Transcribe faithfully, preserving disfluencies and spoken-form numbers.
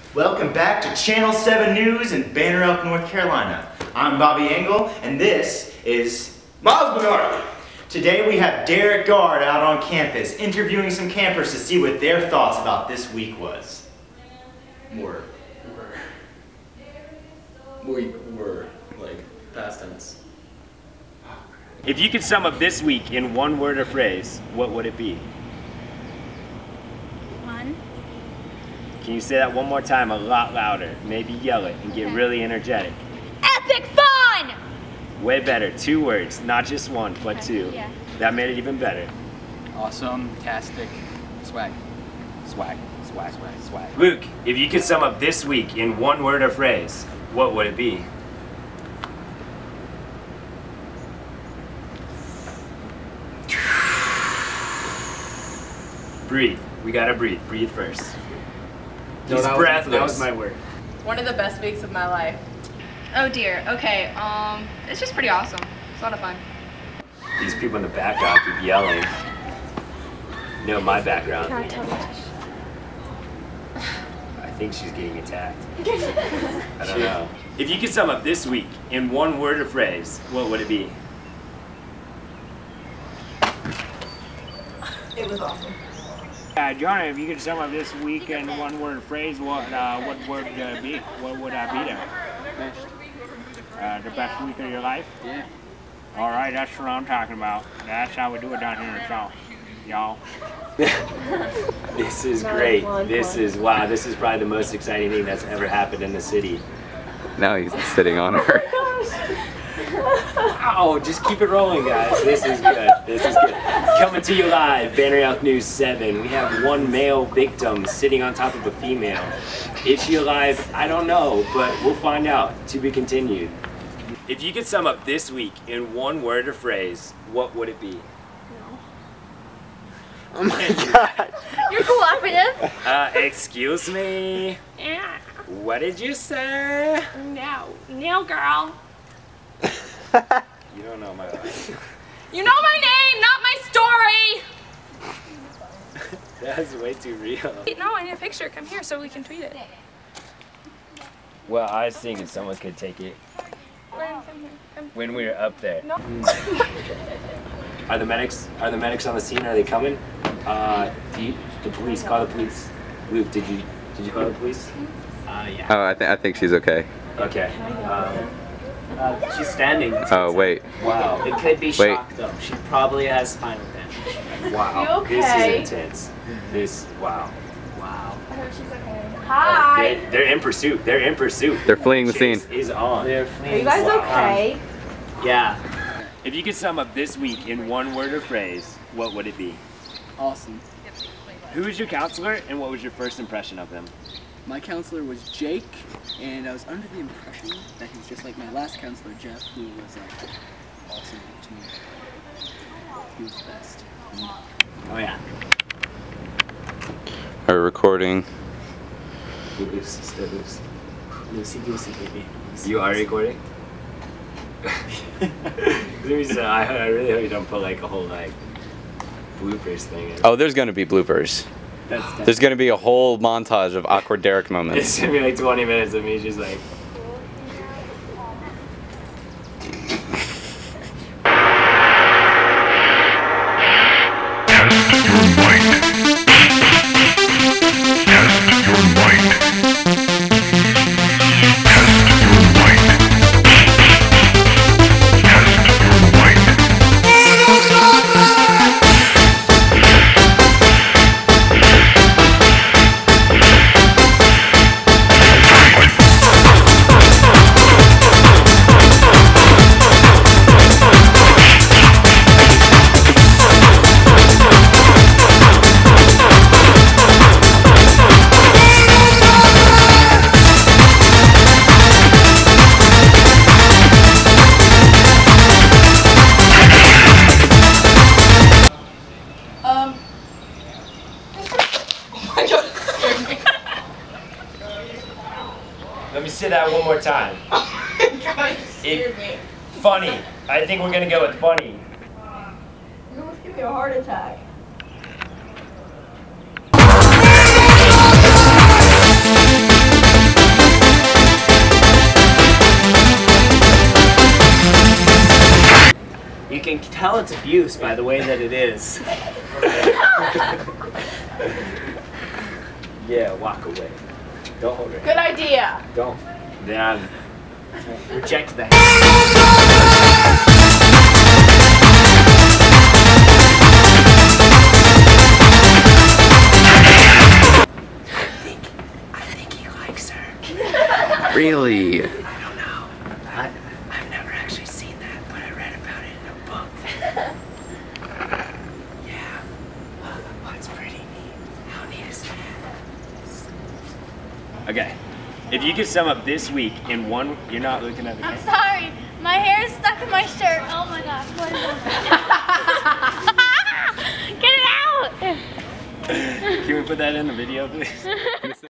Welcome back to Channel seven News in Banner Elk, North Carolina. I'm Bobby Engel, and this is Miles Bernard. Today we have Derek Gard out on campus interviewing some campers to see what their thoughts about this week was. Were. Were. We were, like, past tense. If you could sum up this week in one word or phrase, what would it be? Fun. Can you say that one more time a lot louder? Maybe yell it and get Okay. really energetic. Epic fun! Way better. Two words, not just one, but Okay, two. yeah. That made it even better. Awesome, tastic, swag. Swag, swag, swag, swag. Luke, if you could sum up this week in one word or phrase, what would it be? Breathe. We gotta breathe. Breathe first. No, He's that was- breathless. that was my word. One of the best weeks of my life. Oh dear. Okay. Um, it's just pretty awesome. It's a lot of fun. These people in the background keep yelling. You know my background. I think she's getting attacked. I don't know. If you could sum up this week in one word or phrase, what would it be? It was awesome. Uh, Jonah, if you could sum up this week in one word or phrase, what uh, what would uh, be? What would I be there? Best. Uh, the best week of your life? Yeah. All right, that's what I'm talking about. That's how we do it down here in the South, y'all. This is great. This is, wow, this is probably the most exciting thing that's ever happened in the city. Now he's sitting on her. Ow, just keep it rolling, guys. This is good. This is good. Coming to you live, Banner Elk News seven. We have one male victim sitting on top of a female. Is she alive? I don't know, but we'll find out. To be continued. If you could sum up this week in one word or phrase, what would it be? Oh my god. You're cooperative. Uh, excuse me? Yeah. What did you say? No. No, girl. You don't know my life. You know my name, not my story! That's way too real. No, I need a picture. Come here so we can tweet it. Well, I was thinking someone could take it Come here. Come. when we were up there. No. Are the medics? Are the medics on the scene? Are they coming? Uh, do you, the police. Call the police. Luke, did you did you call the police? Uh, yeah. Oh, I think I think she's okay. Okay. Um, Uh, she's standing. Oh wait. wow. It could be Wait. shock, though. She probably has spinal damage. Wow. You okay? This is intense. This. Wow. Wow. I hope she's okay. Hi! They, they're in pursuit. They're in pursuit. They're fleeing the Chase scene. is on. They're Are you guys okay? Um, yeah. If you could sum up this week in one word or phrase, what would it be? Awesome. Who was your counselor, and what was your first impression of them? My counselor was Jake, and I was under the impression that he was just like my last counselor, Jeff, who was like awesome to me. He was the best. Oh, yeah. Are recording. Lucy, still Lucy. Lucy Goosey, baby. You are recording? Lucy, I, I really hope you don't put like a whole like bloopers thing in. Oh, there's gonna be bloopers. That's, that's, There's gonna be a whole montage of awkward Derek it's moments. gonna be like twenty minutes of me just like. Let me say that one more time. Oh my god, you scared It- me. Funny. I think we're gonna go with funny. You're almost giving me a heart attack. tell it's abuse by the way that it is. Yeah, walk away. Don't hold her. Good idea. Don't. Then reject the Really? I don't know. I, I've never actually seen that, but I read about it in a book. Yeah. Well, it's pretty neat. How neat is that? Okay. If you could sum up this week in one, you're not looking at the I'm camera. sorry. My hair is stuck in my shirt. Oh my gosh. What is that? Get it out! Can we put that in the video, please?